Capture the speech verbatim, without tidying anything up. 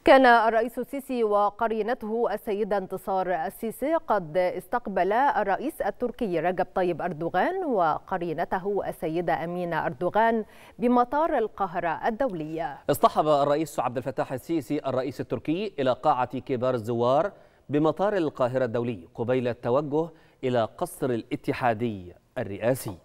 كان الرئيس السيسي وقرينته السيدة انتصار السيسي قد استقبل الرئيس التركي رجب طيب أردوغان وقرينته السيدة أمينة أردوغان بمطار القاهرة الدولي. اصطحب الرئيس عبد الفتاح السيسي الرئيس التركي إلى قاعة كبار الزوار بمطار القاهرة الدولي قبيل التوجه إلى قصر الاتحادي الرئاسي.